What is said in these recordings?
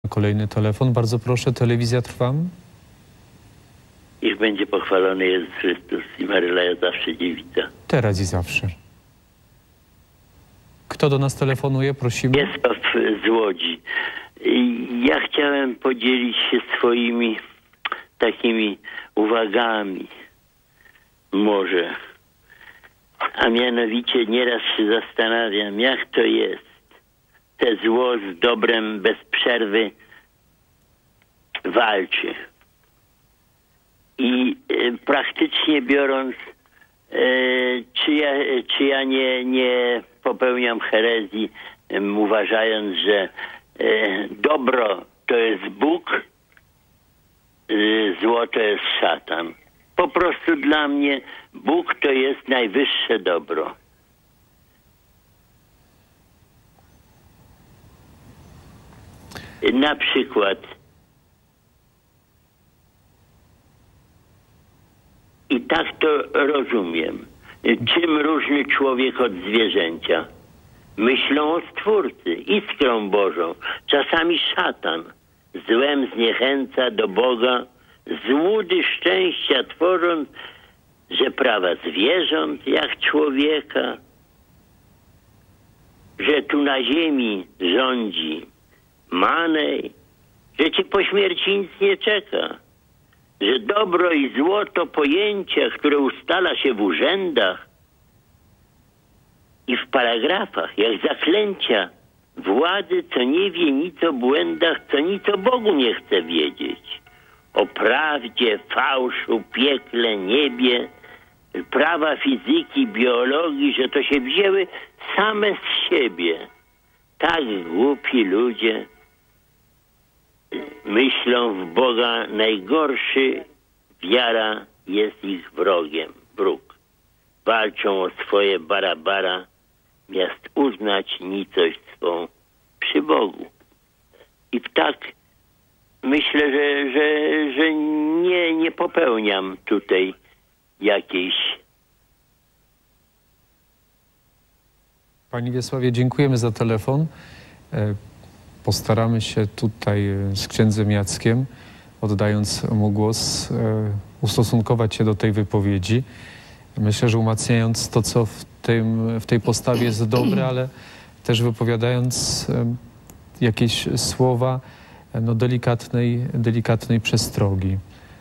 Kolejny telefon. Bardzo proszę, telewizja Trwam. Niech będzie pochwalony Jezus Chrystus i Maryja zawsze dziewica. Teraz i zawsze. Kto do nas telefonuje? Prosimy. Wiesław z Łodzi. Ja chciałem podzielić się swoimi takimi uwagami może. A mianowicie nieraz się zastanawiam, jak to jest. Te zło z dobrem bez przerwy walczy. I praktycznie biorąc, czy ja nie popełniam herezji, uważając, że dobro to jest Bóg, zło to jest szatan. Po prostu dla mnie Bóg to jest najwyższe dobro. Na przykład i tak to rozumiem. Czym różny człowiek od zwierzęcia? Myślą o Stwórcy, iskrą Bożą. Czasami szatan złem zniechęca do Boga, złudy szczęścia tworząc, że prawa zwierząt jak człowieka, że tu na ziemi rządzi Manej, że ci po śmierci nic nie czeka, że dobro i zło to pojęcia, które ustala się w urzędach i w paragrafach, jak zaklęcia władzy, co nie wie nic o błędach, co nic o Bogu nie chce wiedzieć. O prawdzie, fałszu, piekle, niebie, prawa fizyki, biologii, że to się wzięły same z siebie. Tak głupi ludzie myślą w Boga najgorszy, wiara jest ich wrogiem, wróg. Walczą o swoje bara, miast uznać nicość swą przy Bogu. I tak myślę, że nie popełniam tutaj jakiejś... Panie Wiesławie, dziękujemy za telefon. Postaramy się tutaj z księdzem Jackiem, oddając mu głos, ustosunkować się do tej wypowiedzi. Myślę, że umacniając to, co w tej postawie jest dobre, ale też wypowiadając jakieś słowa delikatnej przestrogi.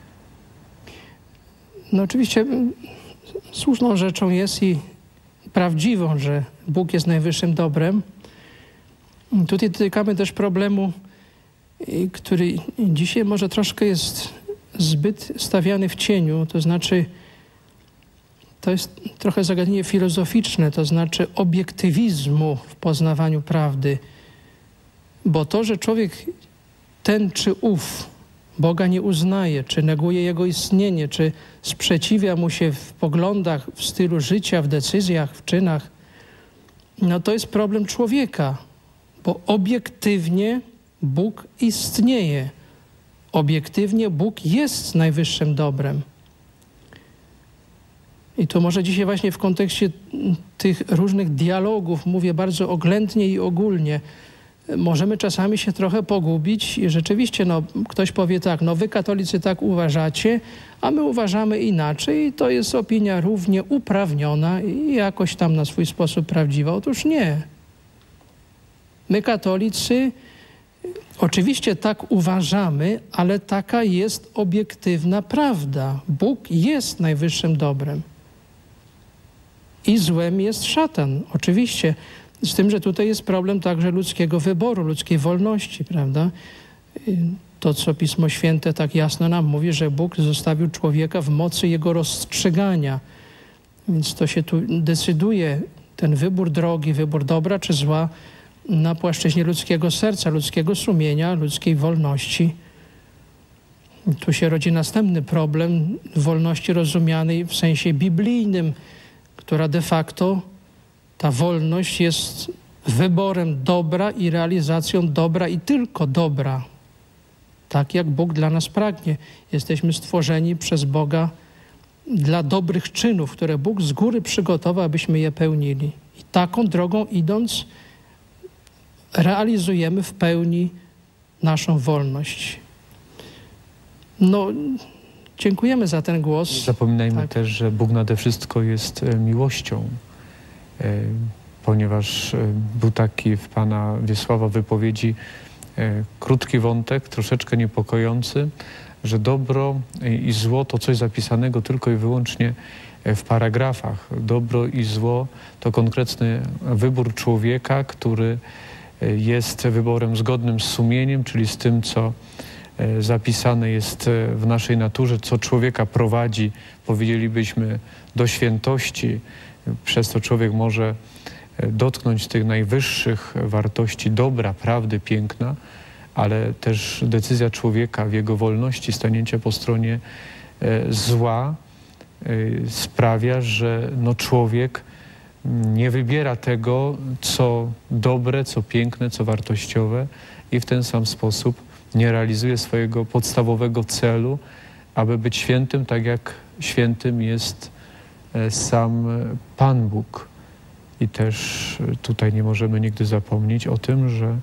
No oczywiście słuszną rzeczą jest i prawdziwą, że Bóg jest najwyższym dobrem. Tutaj dotykamy też problemu, który dzisiaj może troszkę jest zbyt stawiany w cieniu, to znaczy to jest trochę zagadnienie filozoficzne, to znaczy obiektywizmu w poznawaniu prawdy. Bo to, że człowiek ten czy ów Boga nie uznaje, czy neguje Jego istnienie, czy sprzeciwia Mu się w poglądach, w stylu życia, w decyzjach, w czynach, no to jest problem człowieka, bo obiektywnie Bóg istnieje. Obiektywnie Bóg jest najwyższym dobrem. I to może dzisiaj właśnie w kontekście tych różnych dialogów, mówię bardzo oględnie i ogólnie, możemy czasami się trochę pogubić i rzeczywiście ktoś powie tak, wy katolicy tak uważacie, a my uważamy inaczej i to jest opinia równie uprawniona i jakoś tam na swój sposób prawdziwa. Otóż nie. My katolicy oczywiście tak uważamy, ale taka jest obiektywna prawda. Bóg jest najwyższym dobrem. I złem jest szatan, oczywiście. Z tym, że tutaj jest problem także ludzkiego wyboru, ludzkiej wolności, prawda? To, co Pismo Święte tak jasno nam mówi, że Bóg zostawił człowieka w mocy jego rozstrzygania. Więc to się tu decyduje, ten wybór drogi, wybór dobra czy zła na płaszczyźnie ludzkiego serca, ludzkiego sumienia, ludzkiej wolności. Tu się rodzi następny problem wolności rozumianej w sensie biblijnym, która de facto, ta wolność jest wyborem dobra i realizacją dobra i tylko dobra. Tak jak Bóg dla nas pragnie. Jesteśmy stworzeni przez Boga dla dobrych czynów, które Bóg z góry przygotował, abyśmy je pełnili. I taką drogą idąc realizujemy w pełni naszą wolność. No, dziękujemy za ten głos. Nie zapominajmy też, że Bóg nade wszystko jest miłością, ponieważ był taki w pana Wiesława wypowiedzi krótki wątek, troszeczkę niepokojący, że dobro i zło to coś zapisanego tylko i wyłącznie w paragrafach. Dobro i zło to konkretny wybór człowieka, który jest wyborem zgodnym z sumieniem, czyli z tym, co zapisane jest w naszej naturze, co człowieka prowadzi, powiedzielibyśmy, do świętości. Przez to człowiek może dotknąć tych najwyższych wartości dobra, prawdy, piękna, ale też decyzja człowieka w jego wolności stanięcia po stronie zła sprawia, że człowiek nie wybiera tego, co dobre, co piękne, co wartościowe i w ten sam sposób nie realizuje swojego podstawowego celu, aby być świętym, tak jak świętym jest sam Pan Bóg. I też tutaj nie możemy nigdy zapomnieć o tym, że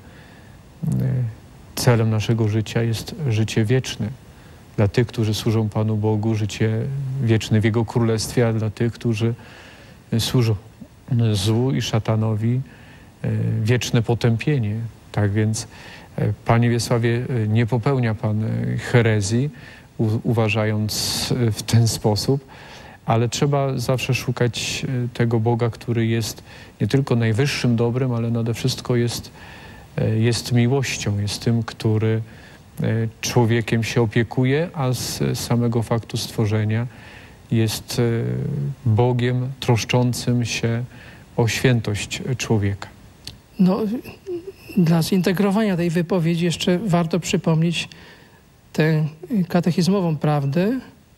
celem naszego życia jest życie wieczne. Dla tych, którzy służą Panu Bogu, życie wieczne w Jego Królestwie, a dla tych, którzy służą złu i szatanowi, wieczne potępienie. Tak więc, Panie Wiesławie, nie popełnia Pan herezji, uważając w ten sposób, ale trzeba zawsze szukać tego Boga, który jest nie tylko najwyższym dobrem, ale nade wszystko jest miłością, jest tym, który człowiekiem się opiekuje, a z samego faktu stworzenia jest Bogiem troszczącym się o świętość człowieka. No, dla zintegrowania tej wypowiedzi jeszcze warto przypomnieć tę katechizmową prawdę.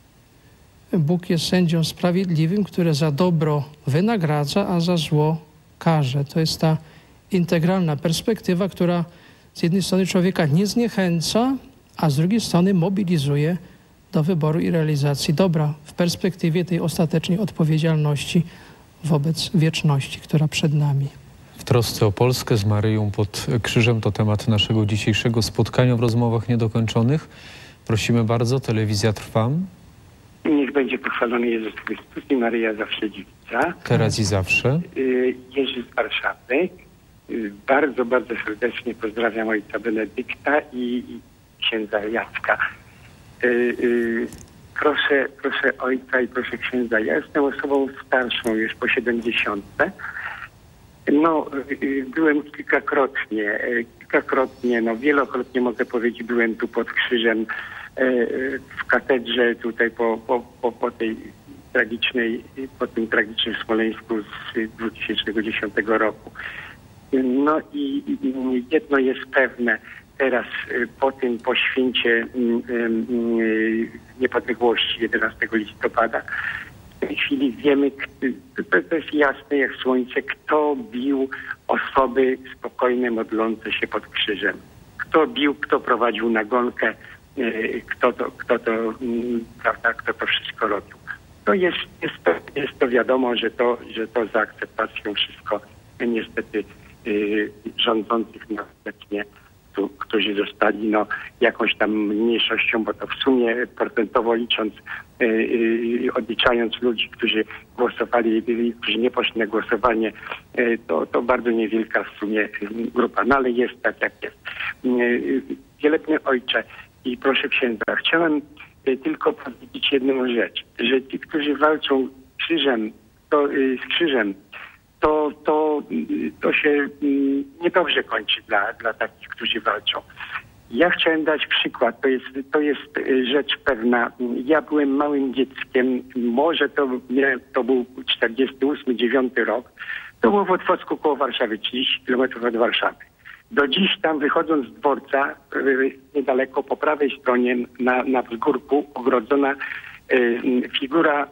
Bóg jest sędzią sprawiedliwym, który za dobro wynagradza, a za zło karze. To jest ta integralna perspektywa, która z jednej strony człowieka nie zniechęca, a z drugiej strony mobilizuje do wyboru i realizacji dobra w perspektywie tej ostatecznej odpowiedzialności wobec wieczności, która przed nami. W trosce o Polskę z Maryją pod krzyżem to temat naszego dzisiejszego spotkania w rozmowach niedokończonych. Prosimy bardzo, telewizja trwa. Niech będzie pochwalony Jezus Chrystus i Maryja zawsze dziewica. Teraz i zawsze. Jerzy z Warszawy. Bardzo, bardzo serdecznie pozdrawiam ojca Benedykta i księdza Jacka. Proszę ojca i proszę księdza. Ja jestem osobą starszą, już po 70. No, byłem kilkakrotnie, wielokrotnie mogę powiedzieć, byłem tu pod krzyżem w katedrze tutaj po tym tragicznym Smoleńsku z 2010 roku. No i jedno jest pewne, teraz po święcie niepodległości 11 listopada, w tej chwili wiemy, to jest jasne jak słońce, kto bił osoby spokojne, modlące się pod krzyżem. Kto bił, kto prowadził nagonkę, kto to wszystko robił. To jest to wiadomo, że to za akceptacją wszystko niestety rządzących obecnie, którzy zostali jakąś tam mniejszością, bo to w sumie procentowo licząc, odliczając ludzi, którzy głosowali, którzy nie poszli na głosowanie, to bardzo niewielka w sumie grupa. No ale jest tak, jak jest. Wielebny Ojcze i proszę księdza, chciałem tylko powiedzieć jedną rzecz, że ci, którzy walczą krzyżem, z krzyżem, to się niedobrze kończy dla takich, którzy walczą. Ja chciałem dać przykład, to jest rzecz pewna. Ja byłem małym dzieckiem, może to był 48-9 rok, to było w Otwocku koło Warszawy, 30 km od Warszawy. Do dziś tam wychodząc z dworca, niedaleko po prawej stronie na wzgórku ogrodzona figura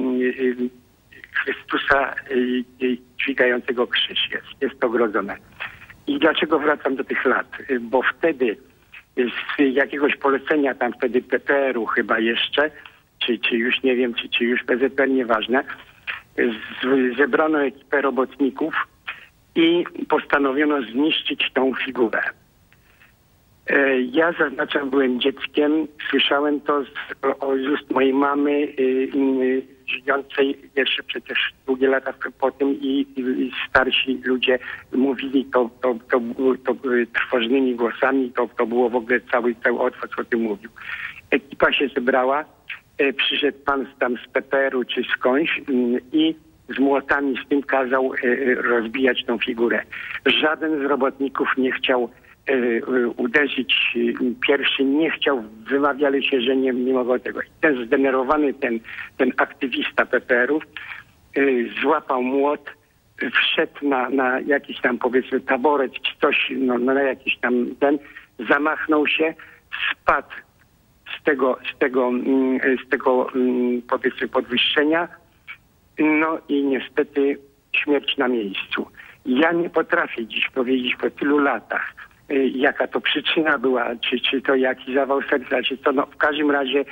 Chrystusa dźwigającego krzyż jest ogrodzone. I dlaczego wracam do tych lat? Bo wtedy z jakiegoś polecenia tam wtedy PPR-u chyba jeszcze, czy już nie wiem, czy już PZPR, nieważne, zebrano ekipę robotników i postanowiono zniszczyć tą figurę. Ja zaznaczam, byłem dzieckiem, słyszałem to z ust mojej mamy, żyjącej jeszcze przecież długie lata po tym i starsi ludzie mówili to trwożnymi głosami, to było w ogóle cały odwrót, o tym mówił. Ekipa się zebrała, przyszedł pan tam z PPR-u czy skądś i z młotami z tym kazał rozbijać tą figurę. Żaden z robotników nie chciał uderzyć pierwszy, nie chciał, wymawiali się, że nie mogą tego. I ten zdenerwowany, ten aktywista PPR-ów złapał młot, wszedł na jakiś tam, powiedzmy, taboret czy coś, na jakiś tam zamachnął się, spadł z tego powiedzmy podwyższenia, no i niestety śmierć na miejscu. Ja nie potrafię dziś powiedzieć po tylu latach, jaka to przyczyna była, czy to jakiś zawał serca, czy to, no w każdym razie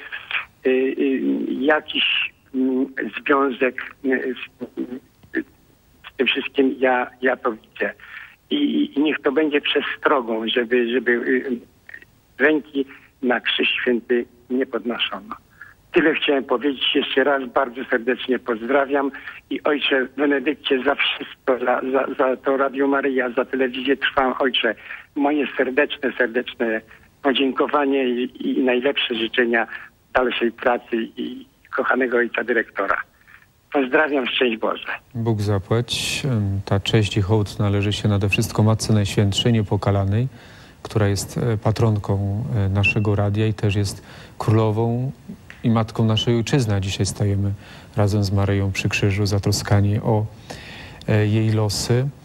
jakiś związek z tym wszystkim ja to widzę. I niech to będzie przestrogą, żeby ręki na Krzyż Święty nie podnoszono. Tyle chciałem powiedzieć. Jeszcze raz bardzo serdecznie pozdrawiam i ojcze Benedykcie za wszystko, za to Radio Maryja, za telewizję Trwam. Ojcze, moje serdeczne podziękowanie i najlepsze życzenia dalszej pracy i kochanego ojca dyrektora. Pozdrawiam, szczęść Boże. Bóg zapłać. Ta cześć i hołd należy się nade wszystko Matce Najświętszej, Niepokalanej, która jest patronką naszego radia i też jest królową i matką naszej ojczyzny. A dzisiaj stajemy razem z Maryją przy krzyżu, zatroskani o jej losy.